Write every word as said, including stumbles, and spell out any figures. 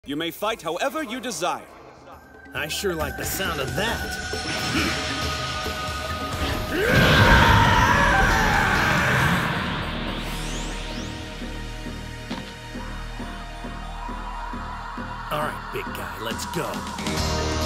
You may fight however you desire. I sure like the sound of that. All right, big guy, let's go.